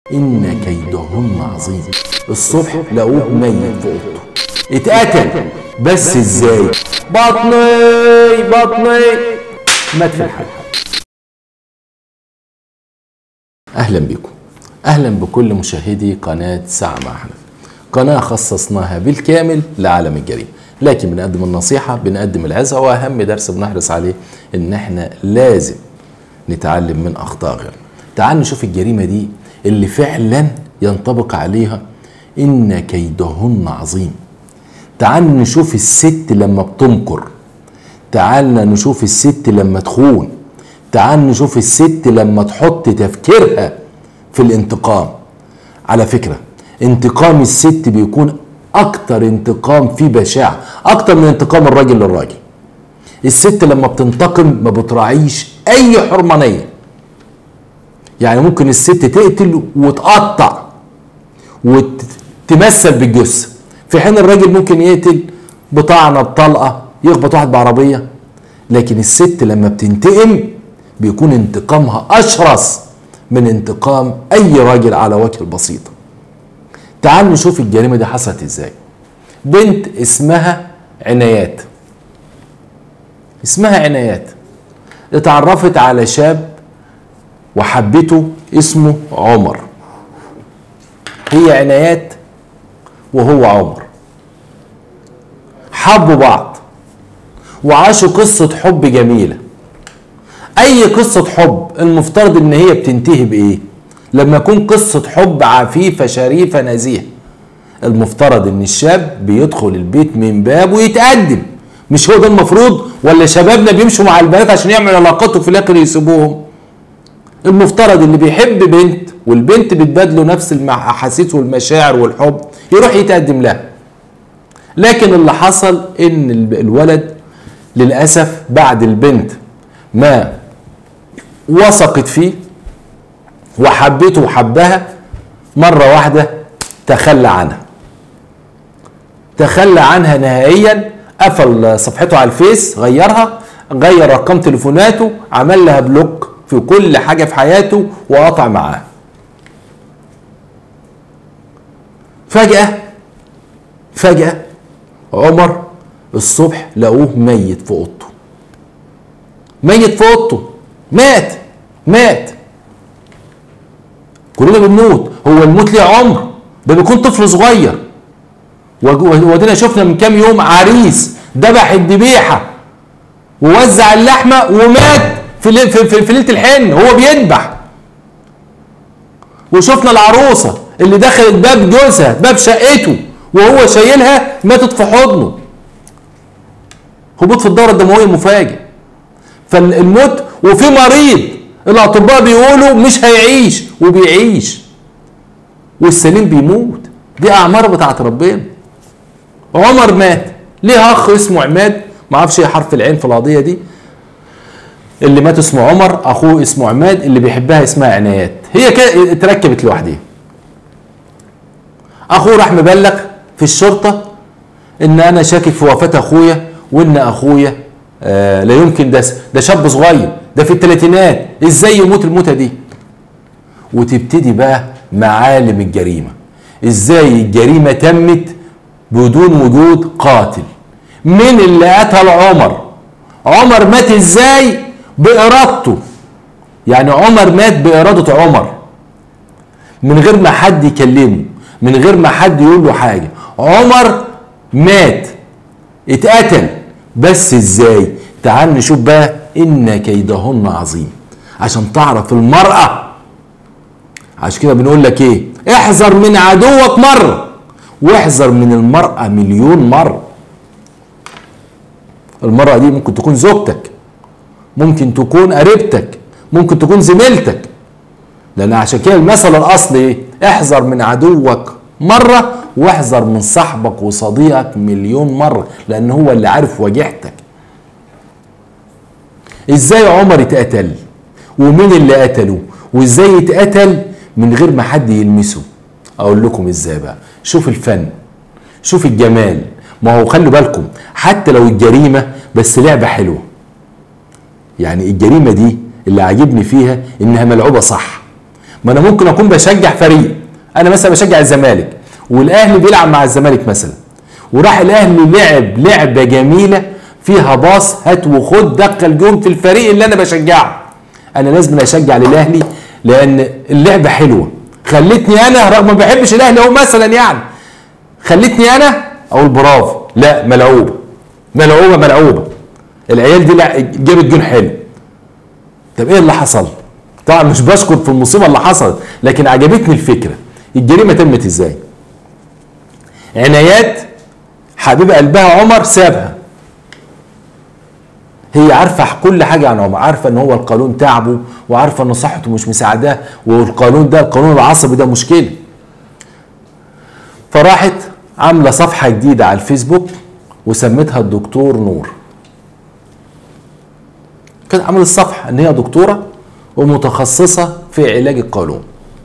إن كيدهن عظيم. الصبح لقوه ميت في أوضته، اتقتل. بس ازاي؟ بطني مات في الحال. أهلا بكم، أهلا بكل مشاهدي قناة ساعة مع أحمد، قناة خصصناها بالكامل لعالم الجريمة، لكن بنقدم النصيحة، بنقدم العظة، وأهم درس بنحرص عليه إن احنا لازم نتعلم من أخطاء غيرنا. تعال نشوف الجريمة دي اللي فعلا ينطبق عليها إن كيدهن عظيم. تعال نشوف الست لما بتمكر، تعال نشوف الست لما تخون، تعال نشوف الست لما تحط تفكيرها في الانتقام. على فكرة انتقام الست بيكون اكتر انتقام فيه بشاعة، اكتر من انتقام الراجل للراجل. الست لما بتنتقم ما بتراعيش اي حرمانية، يعني ممكن الست تقتل وتقطع وتمثل بالجثة، في حين الراجل ممكن يقتل بطعنة بطلقة، يخبط واحد بعربية. لكن الست لما بتنتقم بيكون انتقامها اشرس من انتقام اي راجل على وجه البسيطة. تعال نشوف الجريمة دي حصلت ازاي. بنت اسمها عنايات، اتعرفت على شاب وحبته اسمه عمر. هي عنايات وهو عمر، حبوا بعض وعاشوا قصة حب جميلة. اي قصة حب المفترض ان هي بتنتهي بايه؟ لما يكون قصة حب عفيفة شريفة نزيهة، المفترض ان الشاب بيدخل البيت من باب ويتقدم. مش هو ده المفروض؟ ولا شبابنا بيمشوا مع البنات عشان يعملوا علاقات وفي الاخر يسيبوهم؟ المفترض اللي بيحب بنت والبنت بتبادله نفس الاحاسيس والمشاعر والحب يروح يتقدم لها. لكن اللي حصل ان الولد للأسف بعد البنت ما وثقت فيه وحبته وحبها، مرة واحدة تخلى عنها نهائيا. قفل صفحته على الفيس، غير رقم تليفوناته، عمل لها بلوك في كل حاجة في حياته وقطع معاها. فجأة عمر الصبح لقوه ميت في اوضته، مات. كلنا بنموت، هو الموت ليه عمر؟ ده بيكون طفل صغير. ودينا شفنا من كام يوم عريس ذبح الذبيحه ووزع اللحمه ومات في ليله الحن هو بيذبح. وشفنا العروسه اللي دخلت باب جوزها، باب شقته، وهو شايلها ماتت في حضنه. هبوط في الدوره الدمويه مفاجئ. فالموت، وفي مريض الاطباء بيقولوا مش هيعيش وبيعيش، والسليم بيموت. دي اعمار بتاعت ربنا. عمر مات، ليه اخ اسمه عماد، ما اعرفش ايه حرف العين في القضيه دي. اللي مات اسمه عمر، اخوه اسمه عماد، اللي بيحبها اسمها عنايات. هي كده اتركبت لوحدها. اخوه راح مبلغ في الشرطه ان انا شاكك في وفاه اخويا، وان اخويا لا يمكن، ده شاب صغير، ده في الثلاثينات، ازاي يموت الموتة دي؟ وتبتدي بقى معالم الجريمة. ازاي الجريمة تمت بدون وجود قاتل؟ مين اللي قتل عمر مات ازاي؟ بإرادته. يعني عمر مات بإرادة عمر، من غير ما حد يكلمه، من غير ما حد يقول له حاجة. عمر مات، اتقتل. بس ازاي؟ تعال نشوف بقى ان كيدهن عظيم، عشان تعرف المرأة. عشان كده بنقول لك ايه؟ احذر من عدوك مرة، واحذر من المرأة مليون مرة. المرأة دي ممكن تكون زوجتك، ممكن تكون قريبتك، ممكن تكون زميلتك. لان عشان كده المثل الاصلي ايه؟ احذر من عدوك مرة واحذر من صاحبك وصديقك مليون مرة، لان هو اللي عارف وجعتك. ازاي عمر اتقتل؟ ومين اللي قتله؟ وازاي اتقتل من غير ما حد يلمسه؟ اقول لكم ازاي بقى. شوف الفن، شوف الجمال. ما هو خلوا بالكم، حتى لو الجريمة بس لعبة حلوة. يعني الجريمة دي اللي عاجبني فيها انها ملعوبة صح، ما انا ممكن اكون بشجع فريق، انا مثلا بشجع الزمالك والاهلي بيلعب مع الزمالك مثلا، وراح الاهلي لعب لعبه جميله فيها باص هات وخد دخل جون في الفريق اللي انا بشجعه، انا لازم اشجع للاهلي لان اللعبه حلوه، خلتني انا رغم ما بحبش الاهلي اهو مثلا يعني، خلتني انا اقول برافو، لا ملعوبه ملعوبه ملعوبه، العيال دي جابت جون حلو. طب ايه اللي حصل؟ طبعا مش بشكر في المصيبه اللي حصلت، لكن عجبتني الفكره. الجريمه تمت ازاي؟ عنايات حبيب قلبها عمر سابها، هي عارفه كل حاجه عن عمر، عارفه ان هو القانون تعبه، وعارفه ان صحته مش مساعداه، والقانون ده القانون العصبي ده مشكله. فراحت عامله صفحه جديده على الفيسبوك وسمتها الدكتور نور. كانت عملت الصفحه ان هي دكتوره ومتخصصه في علاج القولون،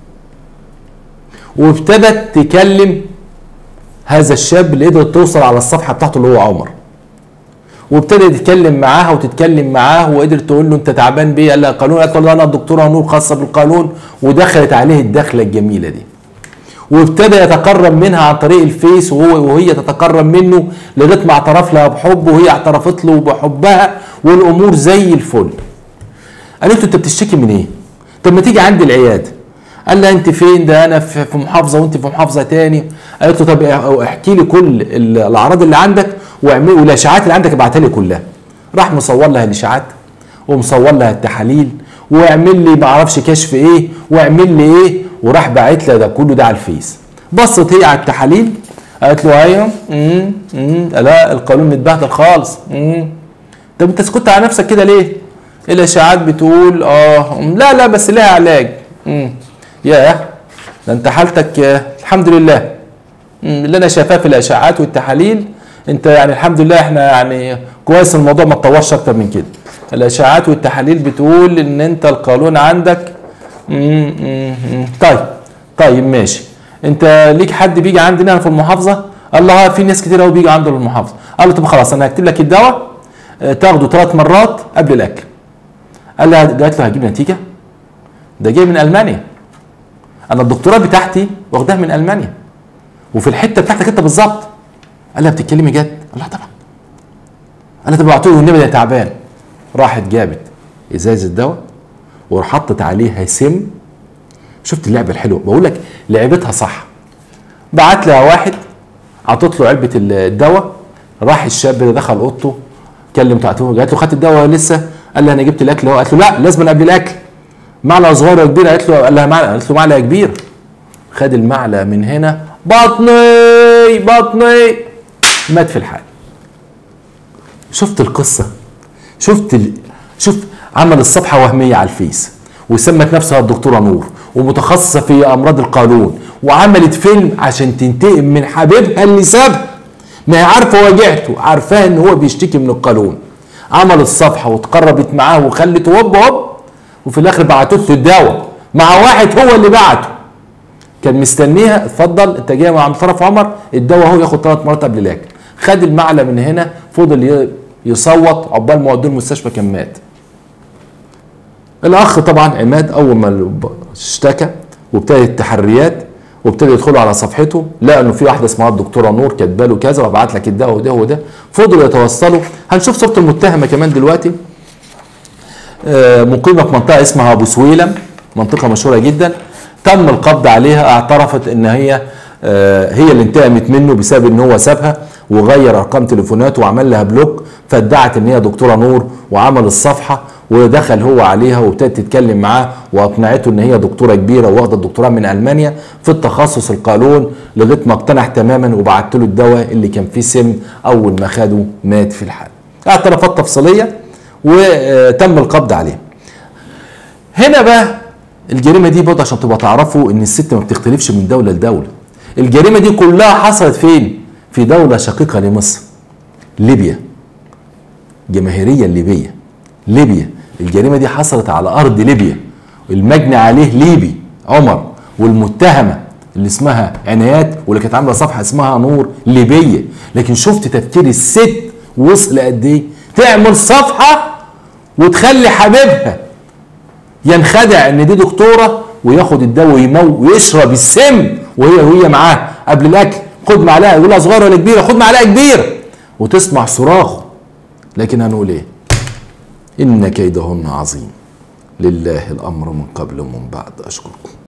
وابتدت تكلم هذا الشاب اللي قدرت توصل على الصفحه بتاعته اللي هو عمر، وابتدت تتكلم معاها وتتكلم معاه، وقدرت تقول له انت تعبان بيه؟ قال لها قانون، قالت له انا الدكتوره نور خاصه بالقانون، ودخلت عليه الدخله الجميله دي، وابتدى يتقرب منها عن طريق الفيس، وهي تتقرب منه لغايه ما اعترف لها بحبه وهي اعترفت له بحبها، والامور زي الفل. قالت له انت بتشتكي من ايه؟ طب ما تيجي عندي العياده. قال لها انت فين؟ ده انا في محافظه وانت في محافظه تاني. قالت له طب احكي لي كل الاعراض اللي عندك والاشاعات اللي عندك ابعتها لي كلها. راح مصور لها الاشاعات ومصور لها التحاليل، واعمل لي ما اعرفش كشف ايه، واعمل لي ايه، وراح باعت لها ده كله ده على الفيس. بصت هي على التحاليل قالت له ايوه لا القانون متبهدل خالص. طب انت سكت على نفسك كده ليه؟ الاشاعات بتقول لا بس لها علاج. ياه ده انت حالتك الحمد لله، اللي انا شايفاه في الاشاعات والتحاليل انت يعني الحمد لله احنا يعني كويس، الموضوع ما اتطورش اكتر من كده. الاشاعات والتحاليل بتقول ان انت القولون عندك طيب ماشي. انت ليك حد بيجي عندنا في المحافظه؟ قال له في ناس كتير قوي بيجي عنده في المحافظه. قال له طب خلاص انا هكتب لك الدواء تاخده 3 مرات قبل الاكل. قال لها قالت له هجيب نتيجه؟ ده جاي من المانيا، انا الدكتوراه بتاعتي واخداها من المانيا وفي الحته بتاعتك انت بالظبط. قال لها بتتكلمي جد؟ قال لها طبعا. قال لها طب ابعتوا له النبي ده تعبان. راحت جابت ازاز الدواء وحطت عليها سم. شفت اللعبه الحلوه؟ بقول لك لعبتها صح. بعت لها واحد عطت له علبه الدواء، راح الشاب ده دخل اوضته كلم تعتوه، قالت له خدت الدواء ولا لسه؟ قال لها انا جبت الاكل اهو. قالت له لا لازم قبل الاكل. معلقه صغيره وكبيره؟ قالت له قال لها معلقه. قالت له معلقه كبيره. خد المعلقه من هنا بطني مات في الحال. شفت القصه؟ شفت عمل الصفحه وهميه على الفيس وسمت نفسها الدكتوره نور ومتخصصه في امراض القولون، وعملت فيلم عشان تنتقم من حبيبها اللي سابها. ما هي عارفه واجهته، عارفاه ان هو بيشتكي من القولون. عملت الصفحه واتقربت معاه وخلته هوب وفي الاخر بعتت له الدواء مع واحد هو اللي بعته. كان مستنيها اتفضل انت جاي مع طرف عمر الدواء اهو، ياخد 3 مرات قبل الاكل. خد المعلقه من هنا فضل يصوت عقبال ما ودوه المستشفى كان مات. الاخ طبعا عماد اول ما اشتكى وابتدت التحريات وابتدى يدخلوا على صفحته لقى انه في واحده اسمها الدكتوره نور كاتبه له كذا وابعت لك الدواء وده وده. فضلوا يتوصلوا. هنشوف صوره المتهمه كمان دلوقتي. مقيمه في منطقه اسمها ابو سويلم، منطقه مشهوره جدا. تم القبض عليها، اعترفت ان هي اللي انتقمت منه بسبب ان هو سابها وغير ارقام تليفوناته وعمل لها بلوك، فادعت ان هي دكتوره نور وعمل الصفحه ودخل هو عليها وابتدت تتكلم معاه واقنعته ان هي دكتوره كبيره واخده الدكتوراه من المانيا في التخصص القولون لغايه ما اقتنع تماما وبعت له الدواء اللي كان فيه سم. اول ما خده مات في الحال. اعترافات تفصيليه وتم القبض عليه. هنا بقى الجريمه دي برضه عشان تبقى تعرفوا ان الست ما بتختلفش من دوله لدوله. الجريمه دي كلها حصلت فين؟ في دوله شقيقه لمصر، ليبيا. جماهيريه ليبيا. الجريمه دي حصلت على ارض ليبيا، المجني عليه ليبي عمر، والمتهمه اللي اسمها عنايات واللي كانت عامله صفحه اسمها نور ليبيه. لكن شفت تفكير الست وصل قد ايه؟ تعمل صفحه وتخلي حبيبها ينخدع ان دي دكتوره وياخد الدواء ويشرب السم وهي معاه قبل الاكل، خد معلقه، يقول لها صغيره ولا كبيره؟ خد معلقه كبيره، وتسمع صراخه. لكن هنقول ايه؟ ان كيدهن عظيم، لله الامر من قبل ومن بعد. اشكركم.